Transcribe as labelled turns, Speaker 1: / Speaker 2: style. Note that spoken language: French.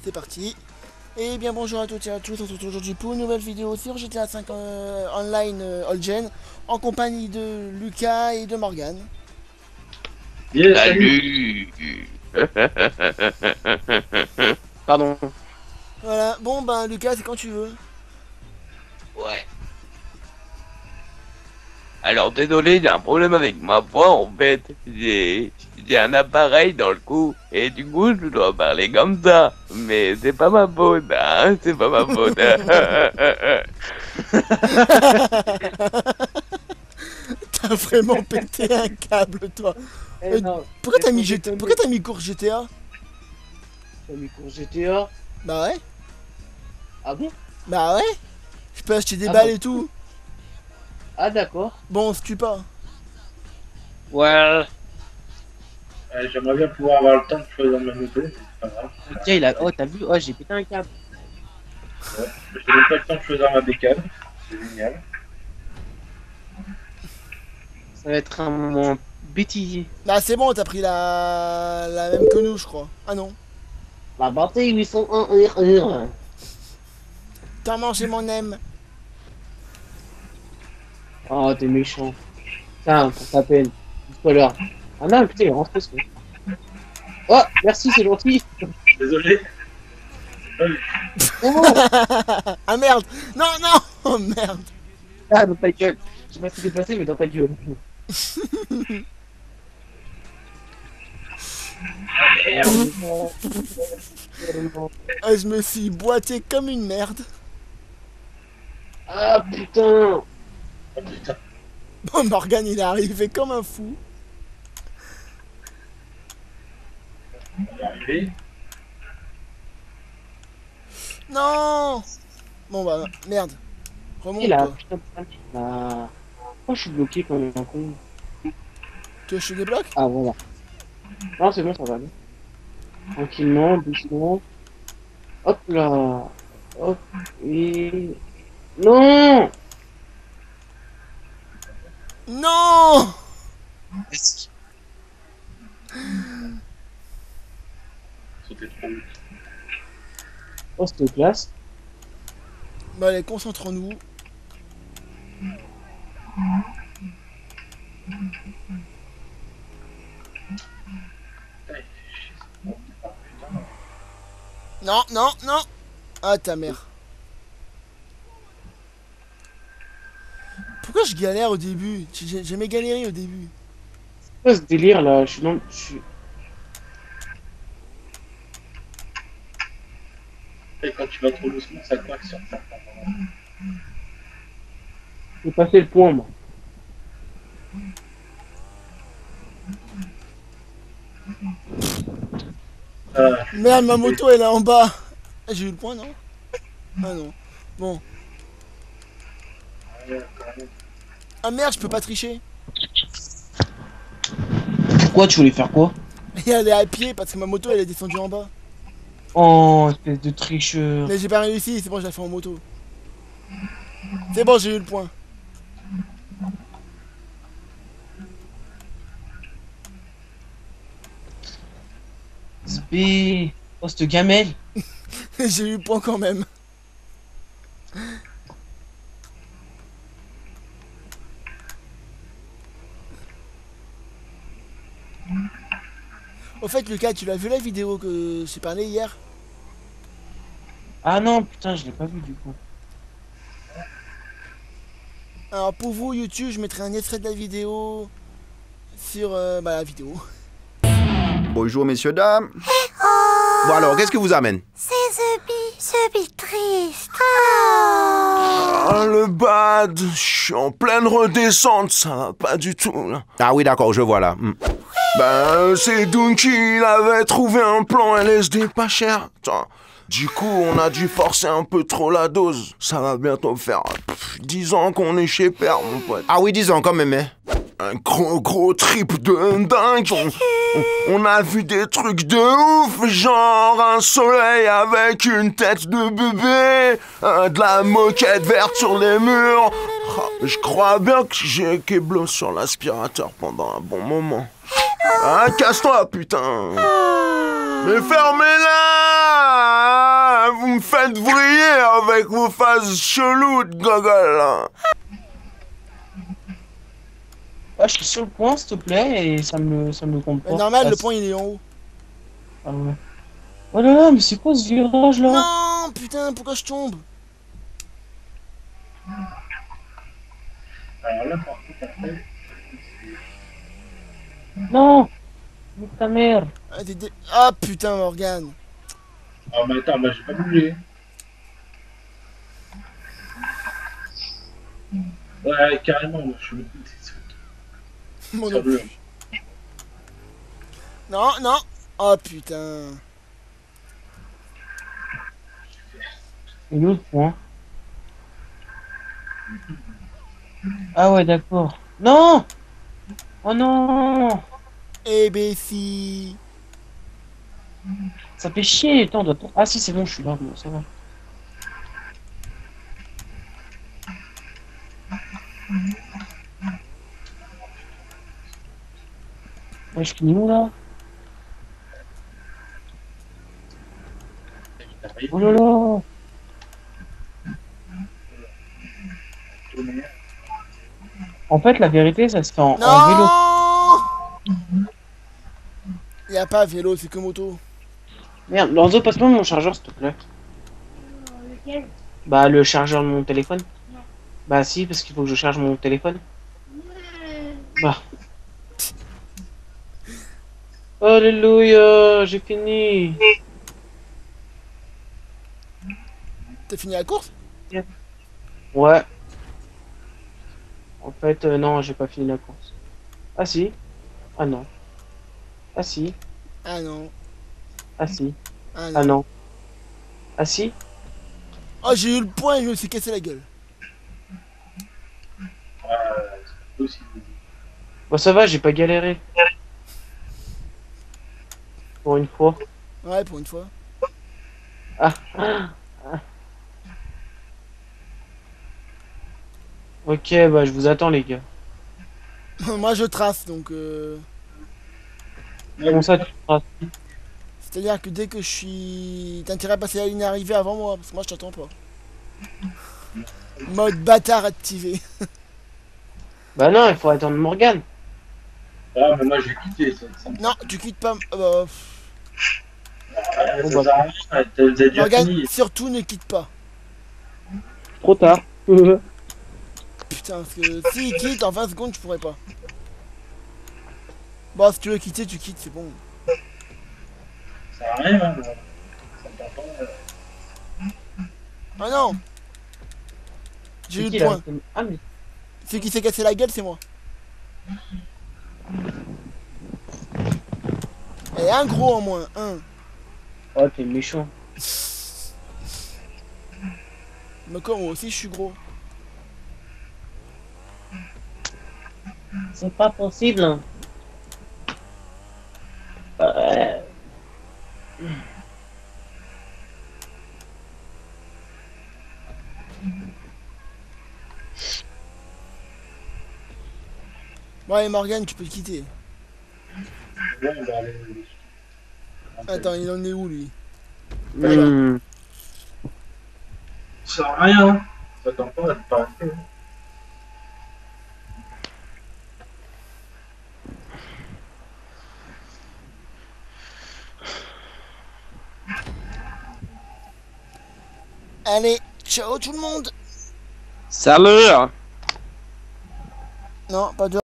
Speaker 1: c'est parti. Et bien bonjour à toutes et à tous, on se retrouve aujourd'hui pour une nouvelle vidéo sur GTA 5 Online All Gen en compagnie de Lucas et de Morgane.
Speaker 2: Yes,
Speaker 3: Salut.
Speaker 2: Pardon.
Speaker 1: Voilà, bon ben Lucas, c'est quand tu veux.
Speaker 3: Ouais. Alors désolé, j'ai un problème avec ma voix en fait. J'ai un appareil dans le cou et du coup je dois parler comme ça. Mais c'est pas ma faute, hein, c'est pas ma faute.
Speaker 1: T'as vraiment pété un câble toi.
Speaker 2: Non,
Speaker 1: Pourquoi t'as mis Pourquoi t'as mis cours GTA?
Speaker 2: t'as mis pour GTA?
Speaker 1: Bah ouais,
Speaker 2: Ah bon?
Speaker 1: bah ouais. Je peux acheter des
Speaker 2: Ah
Speaker 1: balles
Speaker 2: bon?
Speaker 1: et tout.
Speaker 2: Ah d'accord.
Speaker 1: Bon, on se tue pas.
Speaker 2: Ouais.
Speaker 4: J'aimerais bien pouvoir avoir le temps de choisir ma moto, mais c'est pas grave.
Speaker 2: Ok, il a... Oh, t'as vu? Oh, j'ai pété un câble.
Speaker 4: Ouais. J'ai même pas le temps de choisir ma bécane, c'est génial.
Speaker 2: Ça va être un moment bêtisier.
Speaker 1: Bah c'est bon, t'as pris la même que nous, je crois. Ah non.
Speaker 2: La bataille 801
Speaker 1: T'as mangé mon M.
Speaker 2: Oh, t'es méchant. Tiens, pour ta peine. Spoiler. Ah non, putain, il rentre ce mec. Oh, merci, c'est gentil.
Speaker 4: Désolé.
Speaker 2: Oh,
Speaker 1: Ah merde. Non, non. Oh merde.
Speaker 2: ah, dans ta gueule. Je sais pas ce qui s'est passé, mais dans ta gueule.
Speaker 1: Ah, je me suis boité comme une merde.
Speaker 2: Ah, putain.
Speaker 4: Oh putain,
Speaker 1: Bon, Morgan, il est arrivé comme un fou.
Speaker 4: on va y arriver.
Speaker 1: Non. Bon bah merde. Remonte
Speaker 2: Il a
Speaker 1: toi.
Speaker 2: putain de sac. Ah. Pourquoi je suis bloqué comme un con?
Speaker 1: Tu veux que je te débloque?
Speaker 2: Ah, voilà. Non, c'est bon, ça va aller. Tranquillement, doucement. Hop là. Hop. Et... Non!
Speaker 1: Non.
Speaker 4: Sauter trop vite.
Speaker 2: Oh, c'était classe.
Speaker 1: Bah allez, concentrons-nous.
Speaker 4: Putain, il fait chier, ce monde. Ah, putain.
Speaker 1: Non, non, non. Ah ta mère. Pourquoi je galère au début? J'ai jamais galéré au début.
Speaker 2: C'est quoi ce délire là? Je suis dans... Je suis...
Speaker 4: Et quand tu vas trop doucement, ça craque sur certains moments.
Speaker 2: J'ai passé le point, moi.
Speaker 4: Ah,
Speaker 1: Merde, ma moto elle est en bas. Ah, j'ai eu le point, non? Ah non. Bon.
Speaker 4: ouais, quand même.
Speaker 1: Ah merde, je peux pas tricher.
Speaker 2: Pourquoi tu voulais faire quoi?
Speaker 1: Et aller à pied parce que ma moto elle est descendue en bas.
Speaker 2: Oh, espèce de tricheur.
Speaker 1: Mais j'ai pas réussi, c'est bon, je l'ai fait en moto. C'est bon, j'ai eu le point.
Speaker 2: Zbé. Oh, cette gamelle.
Speaker 1: J'ai eu le point quand même. Au fait, Lucas, tu l'as vu la vidéo que j'ai parlé hier?
Speaker 2: Ah non, putain, je l'ai pas vu du coup.
Speaker 1: Alors pour vous, YouTube, je mettrai un extrait de la vidéo sur la vidéo.
Speaker 5: Bonjour messieurs, dames. Bon alors, qu'est-ce qui vous amène?
Speaker 6: C'est The Bee triste.
Speaker 5: Ah, le bad, je suis en pleine redescente, ça va pas du tout là. Ah oui d'accord, je vois là. Ben, c'est Donkey, il avait trouvé un plan LSD pas cher. Tiens. Du coup, on a dû forcer un peu trop la dose. Ça va bientôt faire 10 ans qu'on est chez Père, mon pote. Ah oui, 10 ans quand même, hein. Un gros trip de dingue. On a vu des trucs de ouf, genre un soleil avec une tête de bébé, de la moquette verte sur les murs. Je crois bien que j'ai Keblo sur l'aspirateur pendant un bon moment. Ah, casse-toi, putain. Mais fermez-la. faites vriller avec vos phases cheloues de gogol, là.
Speaker 2: Ah, je suis sur le point, s'il te plaît, et ça me compte pas.
Speaker 1: Normal,
Speaker 2: Ah,
Speaker 1: le point il est en haut.
Speaker 2: Ah ouais. Oh là là, mais c'est quoi ce virage là?
Speaker 1: Non, putain, pourquoi je tombe?
Speaker 4: Alors là, par contre, après,
Speaker 2: Non! Nique ta mère!
Speaker 1: Ah, ah, putain, Morgane.
Speaker 4: ah, mais attends, moi j'ai pas bougé. Ouais, carrément, moi je suis
Speaker 1: Mon
Speaker 4: sur
Speaker 1: Dieu.
Speaker 4: le.
Speaker 1: Non, non. Oh putain.
Speaker 2: Et l'autre point. Ah ouais, d'accord. Non! Oh non!
Speaker 1: Eh ben si.
Speaker 2: Ça fait chier, attends, Ah si, c'est bon, je suis là, bon, ça va. Ouais, je finis où là? Oh là là! En fait, la vérité, ça se fait en vélo.
Speaker 1: Non. Y a pas vélo, c'est que moto.
Speaker 2: Merde, Lorenzo, passe-moi mon chargeur, s'il te plaît.
Speaker 6: Lequel?
Speaker 2: Bah, le chargeur de mon téléphone. Bah si, parce qu'il faut que je charge mon téléphone. Bah. Alléluia, j'ai fini.
Speaker 1: T'as fini la course?
Speaker 2: Ouais. En fait, non, j'ai pas fini la course. Ah si. Ah non. Ah si.
Speaker 1: Ah non.
Speaker 2: Ah si.
Speaker 1: Ah non.
Speaker 2: Ah non. Ah si.
Speaker 1: Oh, j'ai eu le point et je me suis cassé la gueule.
Speaker 4: C'est possible.
Speaker 2: Bon, ça va, j'ai pas galéré. Pour une fois.
Speaker 1: Ouais, pour une fois.
Speaker 2: Ah. Ok, bah je vous attends les gars.
Speaker 1: Moi je trace donc
Speaker 2: Comment ça tu traces?
Speaker 1: c'est-à-dire que dès que je suis. T'as intérêt à passer la ligne arrivée avant moi, parce que moi je t'attends pas. Mode bâtard activé.
Speaker 2: Bah non, il faut attendre Morgane.
Speaker 4: Ah, mais moi j'ai quitté ça.
Speaker 1: Non, tu quittes pas. Bah,
Speaker 4: Ça
Speaker 2: Bon,
Speaker 4: sert
Speaker 2: bah.
Speaker 4: à rien, t'as déjà
Speaker 1: Morgane,
Speaker 4: fini.
Speaker 1: surtout ne quitte pas.
Speaker 2: Trop tard.
Speaker 1: Putain, parce que s'il quitte en 20 secondes, je pourrais pas. Bon, si tu veux quitter, tu quittes, c'est bon.
Speaker 4: Ça sert à rien, hein. Ça me tend pas.
Speaker 1: Ah non. J'ai eu
Speaker 2: C'est qui,
Speaker 1: le
Speaker 2: là?
Speaker 1: point.
Speaker 2: Ah mais.
Speaker 1: Celui qui s'est cassé la gueule, c'est moi. Et un gros en moins, un.
Speaker 2: Oh t'es méchant.
Speaker 1: Mais comme moi aussi, je suis gros.
Speaker 2: C'est pas possible. Hein.
Speaker 1: Bon, allez, Morgane, tu peux le quitter.
Speaker 4: Bon, on va aller.
Speaker 1: Attends, il en est où, lui?
Speaker 2: Hmm.
Speaker 4: Ça sert à rien, hein. Ça tend pas, c'est pas resté.
Speaker 1: Allez, ciao tout le monde.
Speaker 3: Salut!
Speaker 1: Non, pas de